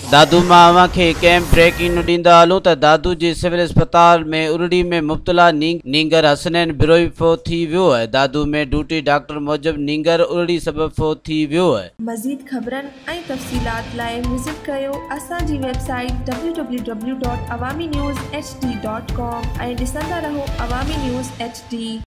दादू मां खे कंहिं ब्रेकिंग ॾींदा हलूं त दादू जी सिविल अस्पताल में उरड़ी में मुब्तला नींगर हसनैन बिरोई फो थी वियो है। दादू में ड्यूटी डॉक्टर मूजिब नींगर उरड़ी सबब फो थी वियो है। मज़ीद ख़बरनि ऐं तफ़सीलात लाइ विज़िट कयो असांजी वेबसाइट www.awamiNewsHD.com ऐं ॾिसंदा रहो अवामी न्यूज़ HD।